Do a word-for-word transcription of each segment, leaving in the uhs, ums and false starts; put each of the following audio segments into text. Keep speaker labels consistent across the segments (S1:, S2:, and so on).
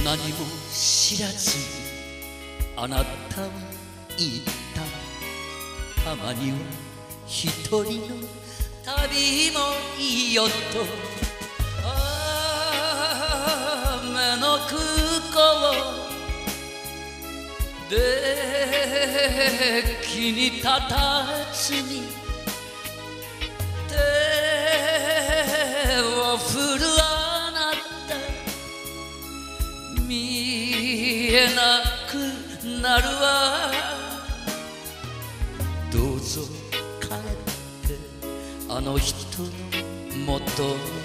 S1: 何も知らずあなたは言った。たまには一人の旅もいいよと。雨の空港で気に立たずに手を振るあなた、見えなくなるわ。どうぞ帰ってあの人のもと。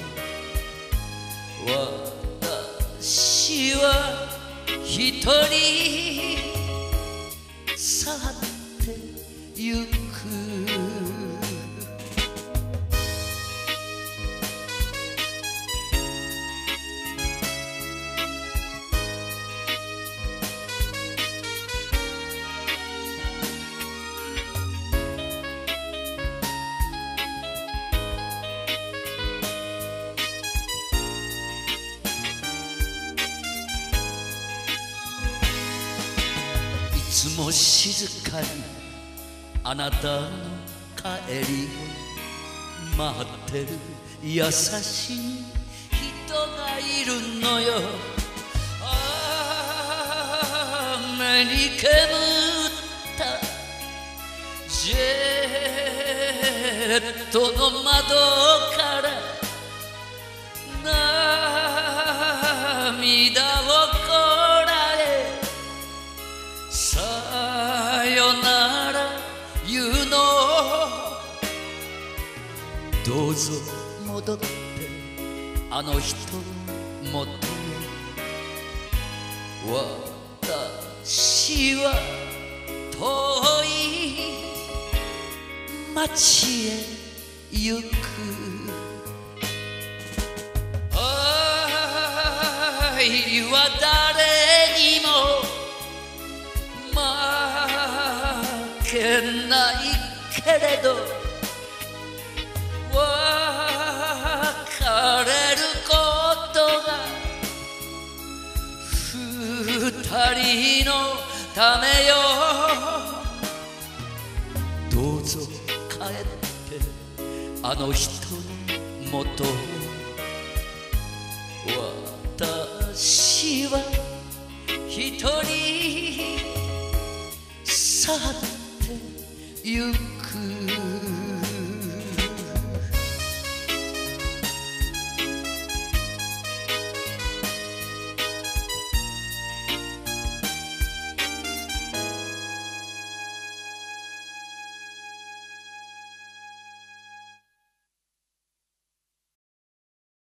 S1: 私は一人去ってゆく。いつも静かにあなたの帰りを待ってる優しい人がいるのよ。雨に煙ったジェットの窓から涙をこらえさよなら言うの。どうぞ戻ってあの人のもとへ。私は遠い街へ行く。愛は誰にも負けないけれど別れることが二人のためよ。どうぞ帰ってあの人のもとへ。私は一人去ってゆく。